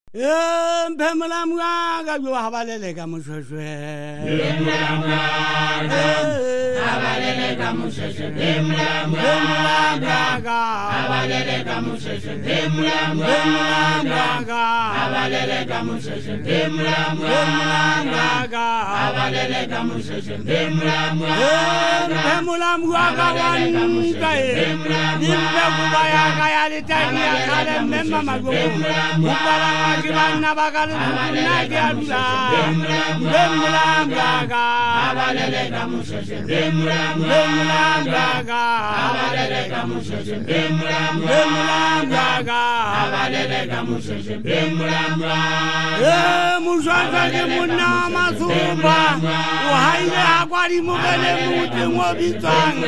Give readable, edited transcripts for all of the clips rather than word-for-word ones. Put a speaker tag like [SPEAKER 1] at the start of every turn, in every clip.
[SPEAKER 1] Pemlamga, you have a legamus. Gimana bakal naik adulah, demlam gaga, abalele kamu sejen, demlam gaga, abalele kamu sejen, demlam gaga, abalele kamu sejen, demlam gaga. Musuh saja munna masuba, wahai akwari mukele muting wabitang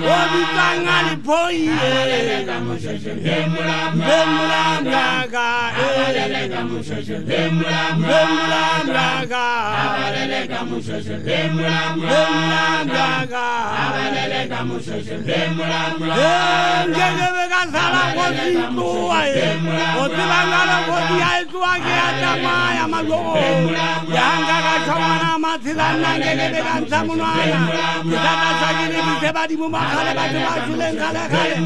[SPEAKER 1] alipoi, kamu sejen, demlam gaga, kamu sejen, demlam gaga, abalele kamu sejen, demlam gaga, abalele kamu sejen, demlam gaga. Jangan berkasar kodi tua, kodi bangala kodi itu agi ada maya mago. Jangan kacauan mati dan jangan berkasar munana. Kita tak sakit kita badi mumakale badi basulen kale kale.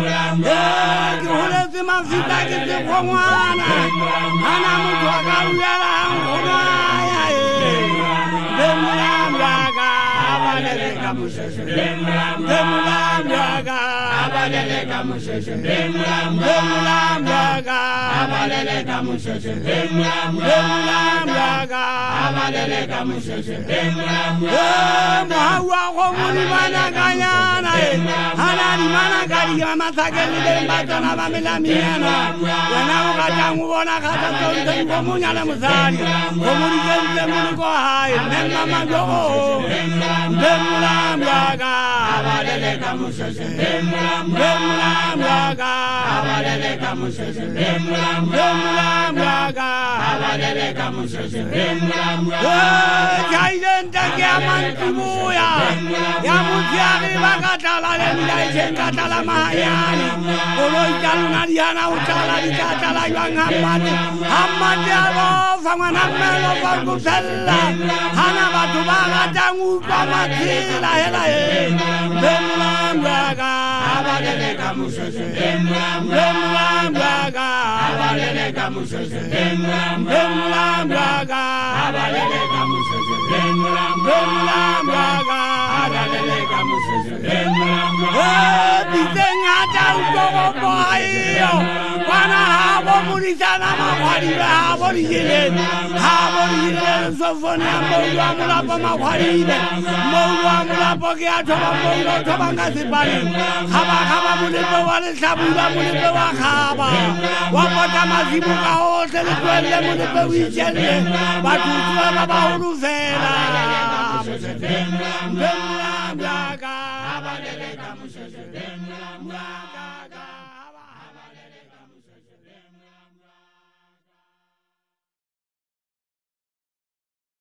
[SPEAKER 1] Kita si masih tak kita pengwana. Anak muda kau jalan kumaya, demlam gaga, abalele kamu sejen, demlam gaga, abalele kamu sejen, demlam gaga, abalele kamu sejen, demlam gaga, abalele kamu sejen, demlam gaga. Mahawa komuni mana kaya nae, hana di mana kaya masa kali bermata nama melamiana, wanau kacang wana kacang tonton komunya la musari, komuni kente muni ko hai, memma mago, demlam gaga, abalele kamu sejen, demlam gaga, abalele kamu sejen, demlam gaga, abalele kamu sejen, demlam gaga. Jaiden tak aman tubuya, yang mutiara bakatala lemilai jengkatala mahayani, kalau jalan adiana ucala dikatala yang hamad Allah, fangan hamelo fargutella, hana batu bagatang upamati lahe, demlam gaga, abalele kamu sejen, demlam gaga, abalele kamu sejen, demlam gaga, abalele kamu sejen, demlam gaga, abalele kamu sejen, demlam gaga. Bitenya jauh kau boyo, mana habo murisana makwaribe, habo dijelen, sofonya mulu amulapa makwaribe, mulu amulapa kia coba ngasih pani, haba mulipe wale sabula mulipe wakaba, wapota masimu kao telikuele mulipe wichele, batu tua baba urufela, demlam gaga, abalele kamu sejen, demlam gaga.